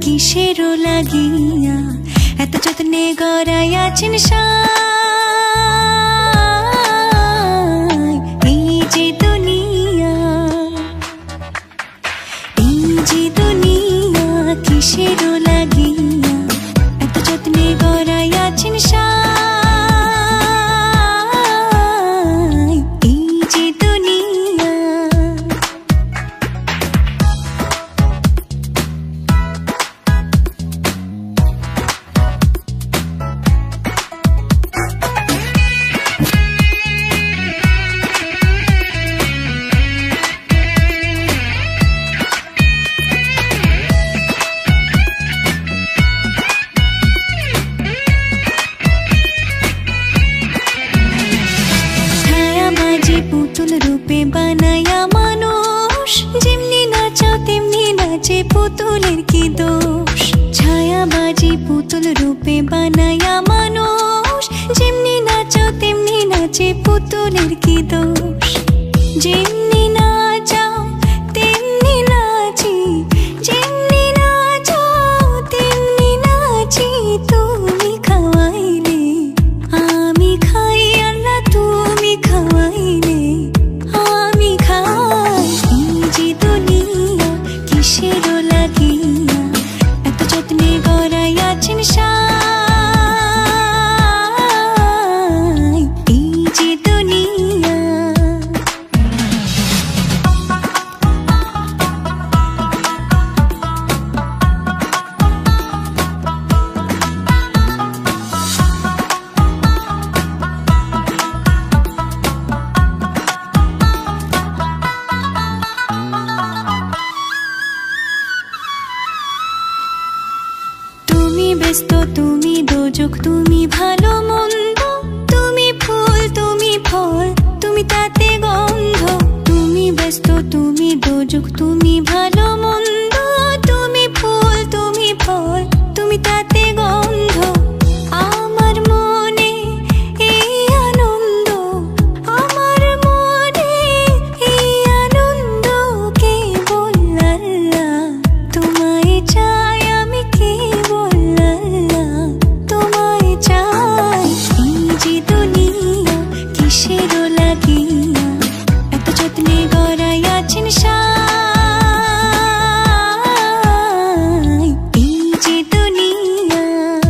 কিসেরও লাগিয়া এত যত্নে গড়াইয়াছেন সাই। এই যে দুনিয়া, এই যে দুনিয়া কিসেরও লাগিয়া এত যত্নে গড়াইয়াছেন সাই। এই যে দুনিয়া, পুতুল রূপে বানায়া মানুষ, যেমনি নাচাও তেমনি নাচে, পুতুলের কি দোষ। ছায়াবাজি পুতুল রূপে বানায়া মানুষ, যেমনি নাচাও তেমনি নাচে, পুতুলের কি দোষ। যেমনি নাচাও তেমনি নাচি, যেমনি নাচাও তেমনি নাচি, তুমি খাওয়াইলে আমি খাই, আল্লাহ তুমি খাওয়াইলে আমি খাই। এই যে দুনিয়া কিসেরও লাগিয়া এত যত্নে গড়াইয়াছেন সাই। এই যে দুনিয়া, তুমি ব্যস্ত, তুমি দোজক, তুমি ভালো মন্দ, তুমি ফুল, তুমি ফল, তুমি তাতে গন্ধ। তুমি ব্যস্ত, তুমি দোজক, তুমি ভালো মন্দ, তুমি ফুল, তুমি ফল, তুমি তাতে গন্ধ। আমার মনে এই আনন্দ, আমার মনে এই আনন্দ, কেবল আল্লাহ তোমায় চাই, আমি কেবল আল্লাহ তোমায় চাই। এই যে দুনিয়া কিসেরও লাগিয়া এত যত্নে গড়াইয়াছেন সাই। এই যে দুনিয়া,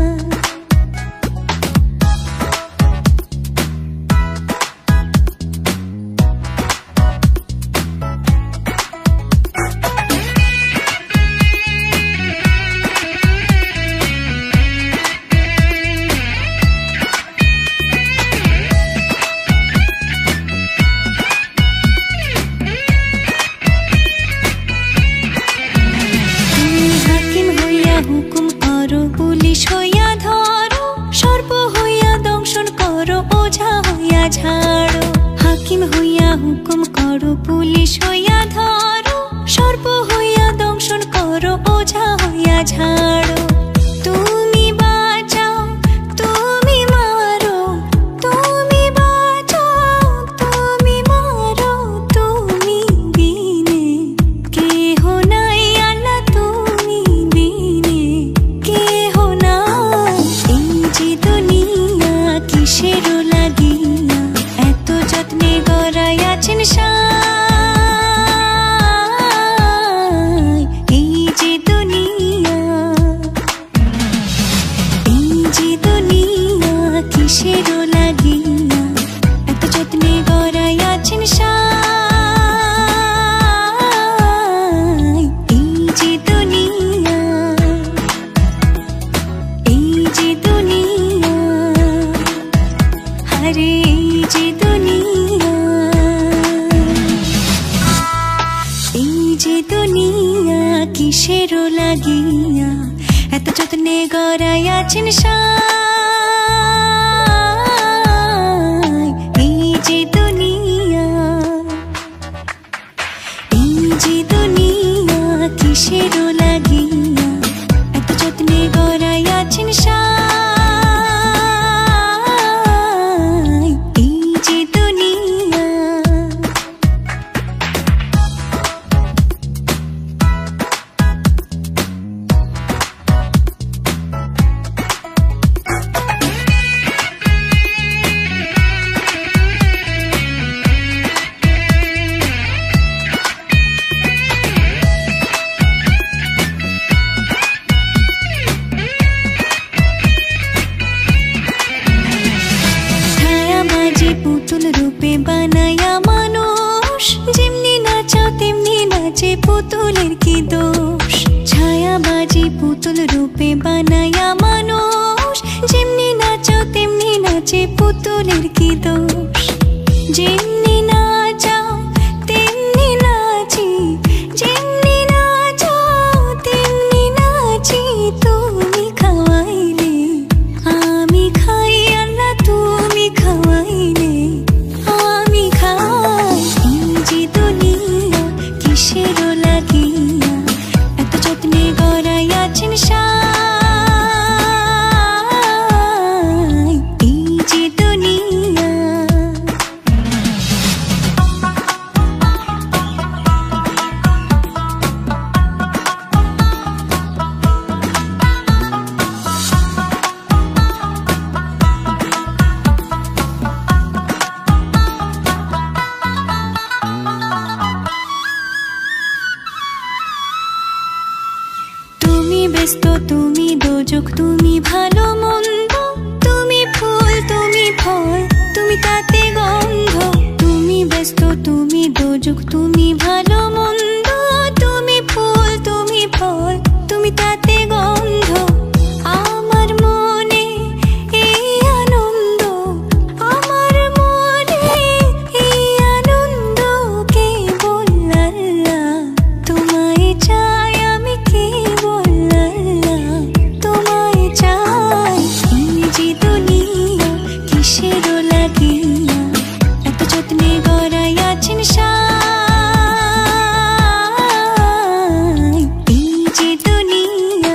তুমি হাকিম হইয়া হুকুম করো, পুলিশ হইয়া ধরো, সর্প হইয়া দংশন করো, ওঝা হইয়া ঝাড়ো। হাকিম হইয়া হুকুম করো, পুলিশ হইয়া ধরো, সর্প হইয়া দংশন করো, ওঝা হইয়া ঝাড়ো। তুমি বাঁচাও, তুমি মারো, তুমি বাঁচাও, তুমি মারো, তুমি বিনে কেহ নাই, আল্লাহ তুমি বিনে কেহ নাই। এই যে দুনিয়া কিসেরও লাগিয়া এত যত্নে গড়াইয়াছেন সাই। এই যে দুনিয়া, এই যে দুনিয়া কিসেরও লাগিয়া এত যত্নে গড়াইয়াছেন সাই। এই যে দুনিয়া, এই যে দুনিয়া, আরে এই যে দুনিয়া, এই যে দুনিয়া কিসেরও লাগিয়া এত যত্নে গড়াইয়াছেন সাই। এই যে দুনিয়া, এই যে দুনিয়া কিসেরও লাগিয়া এত যত্নে গড়াইয়াছেন সাই। এই যে দুনিয়া, বাজি পুতুল রূপে বানায়া মানুষ, যেমনি নাচাও তেমনি নাচে পুতুলের কি দোষ। ছায়া বাজি পুতুল রূপে বানায়া মানুষ, যেমনি নাচাও তেমনি নাচে পুতুলের কি দোষ। যেমনি নাচাও তেমনি নাচি, যেমনি নাচাও তেমনি নাচি। তুমি খাওয়াইলে আমি খাই, আল্লাহ তুমি খাওয়াইলে আমি খাই। এই যে দুনিয়া কিসেরও লাগিয়া এত যত্নে গড়াইয়াছেন সাই। এই যে দুনিয়া ব্যস্ত, তুমি দোজক, তুমি ভালো মন্দ, তুমি ফুল তুমি ফল, তুমি তাতে গন্ধ। তুমি ব্যস্ত, তুমি দোজক, তুমি ভালো মন্দ, তুমি ফুল তুমি ফল, তুমি তাতে গন্ধ। আমার মনে এই আনন্দ, আমার মনে এই আনন্দ কেবল আল্লাহ তোমায় চাই, আমি কেবল তোমায় চাই। এই যে দুনিয়া কিসেরও লাগিয়া এত যত্নে গড়াইয়াছেন সাই। এই যে দুনিয়া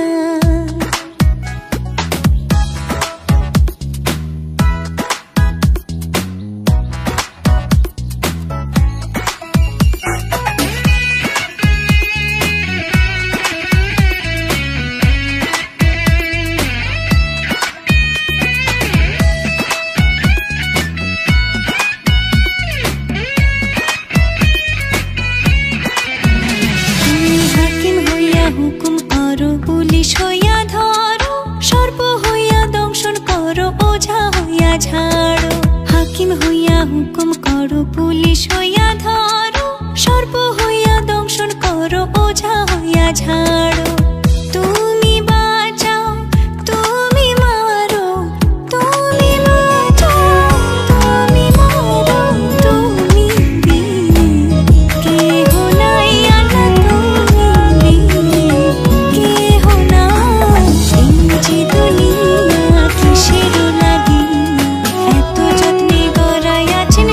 হুকুম করো, পুলিশ হইয়া ধরো, সর্প হইয়া দংশন করো, ওঝা হইয়া ঝাড়ো। হাকিম হইয়া হুকুম করো, পুলিশ হইয়া ধরো, সর্প হইয়া দংশন করো, ওঝা হইয়া ঝাড়ো। তুমি বাঁচাও, তুমি মারো, তুমি বাঁচাও, তুমি মারো, তুমি বিনে কেহ নাই, আল্লাহ তুমি বিনে কেহ নাই। এই যে দুনিয়া কিসেরও লাগিয়া এত যত্নে গড়াইয়াছেন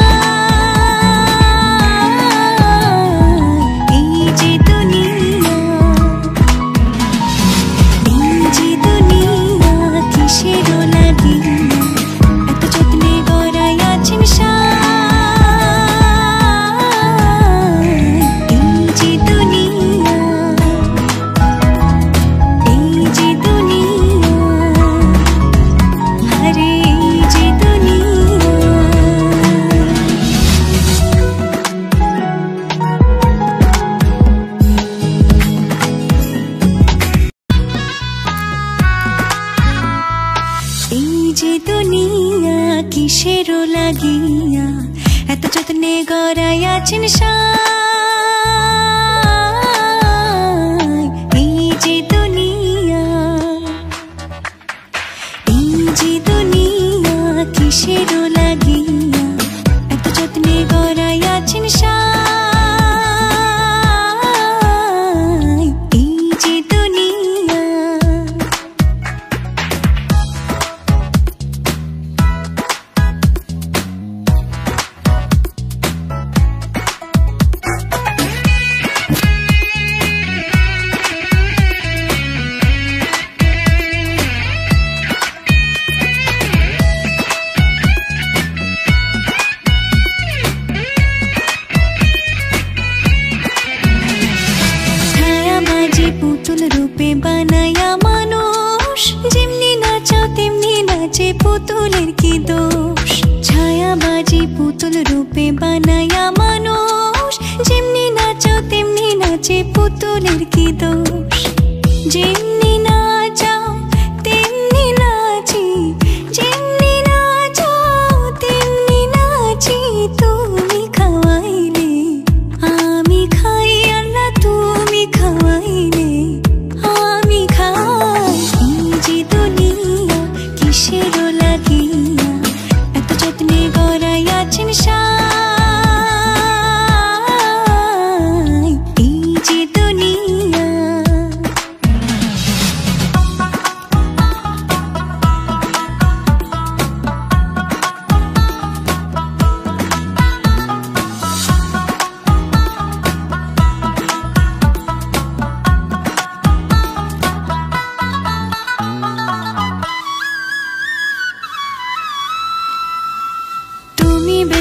সাই। এই যে দুনিয়া, এই যে দুনিয়া কিসেরও লাগিয়া এত যত্নে গড়াইয়াছেন সাই। এই যে দুনিয়া, এই যে দুনিয়া, আরে এই যে দুনিয়া। এই যে দুনিয়া কিসেরও লাগিয়া এত যত্নে গড়াইয়াছেন সাই। এই যে দুনিয়া, এই যে দুনিয়া কিসেরও লাগিয়া এত যত্নে গড়াইয়াছেন সাই। এই যে দুনিয়া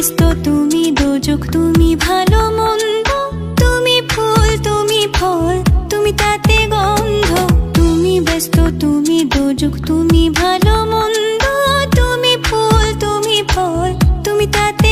ব্যস্ত তুমি দোজক, তুমি ভালো মন্দ, তুমি ফুল তুমি ফল, তুমি তাতে গন্ধ। তুমি ব্যস্ত তুমি দোজক, তুমি ভালো মন্দ, তুমি ফুল তুমি ফল, তুমি তাতে